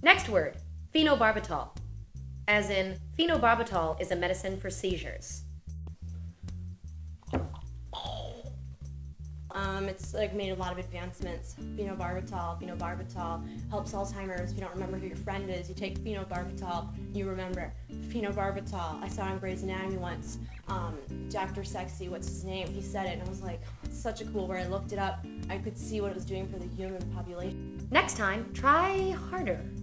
Next word, phenobarbital. As in, phenobarbital is a medicine for seizures. It's like made a lot of advancements. Phenobarbital helps Alzheimer's. If you don't remember who your friend is, you take phenobarbital, you remember. Phenobarbital, I saw it on Grey's Anatomy once. Dr. Sexy, what's his name? He said it, and I was like, it's such a cool word. I looked it up. I could see what it was doing for the human population. Next time, try harder.